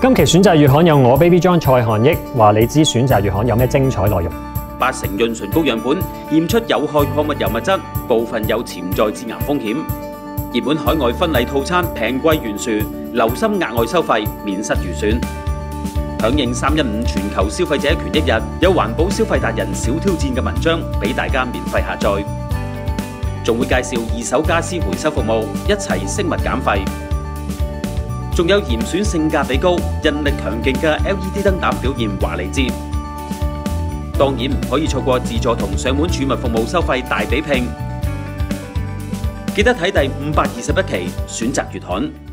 今期選擇月刊有我 Baby John 蔡韓益話你知選擇月刊有咩精彩內容。 80潤唇膏樣本驗出有害礦物油物質，部分有潛在致癌風險。熱門海外婚禮套餐平貴懸殊，留心額外收費，免失預算。響應315全球消費者權益日，有環保消費達人小挑戰嘅文章俾大家免費下載，仲會介紹二手家私回收服務，一齊飾物減廢。仲有嚴選性價比高、韌力強勁嘅 LED 燈膽表現華麗節。當然唔可以錯過自助同上門儲物服務收費大比拼，記得睇第521期選擇月刊。